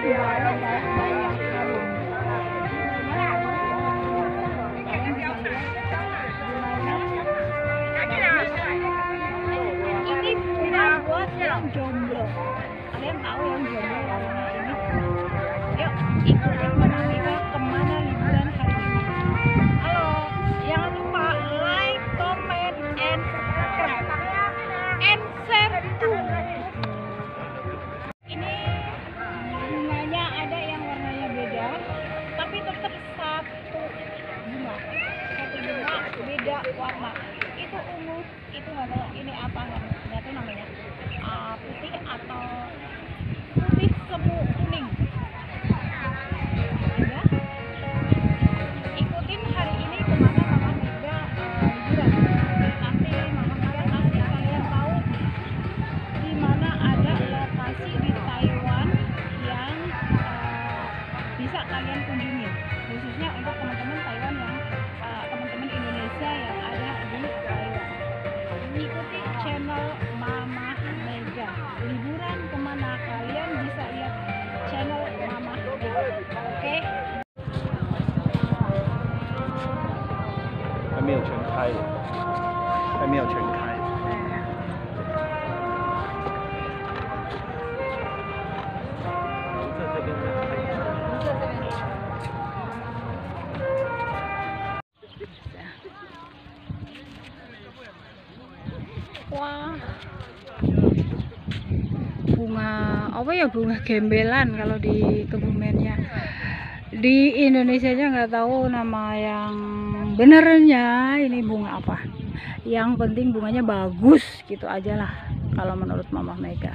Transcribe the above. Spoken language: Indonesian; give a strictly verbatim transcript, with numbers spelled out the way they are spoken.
Ini bunga buat yang jomblo. Kalian tahu yang jomblo warna ini? Yuk ikutin Mama Mega kemana liburan hari ini. Halo, jangan lupa like, comment, and subscribe, and share too. Ini bunganya ada yang warnanya beda, tapi tetap satu bunga, satu bunga beda warna. Itu ungu, itu nggak tahu ini apa, nggak tahu namanya, uh, putih atau putih semu kuning. Ya, ikutin hari ini kemana Mama Mega uh, liburan. Nanti Mama Mega kasih kalian tahu di mana ada lokasi di Taiwan yang uh, bisa kalian kunjungi, khususnya untuk teman-teman Taiwan yang uh, teman-teman Indonesia yang ada di Taiwan. Ikuti channel Mama Mega liburan kemana, kalian bisa lihat channel Mama Mega. Oke, 还没有全开，还没有全开。 wah, bunga apa ya, bunga gembelan kalau di Kebumennya. Di Indonesia nya nggak tahu nama yang benernya ini bunga apa. Yang penting bunganya bagus gitu aja lah kalau menurut Mama Mega.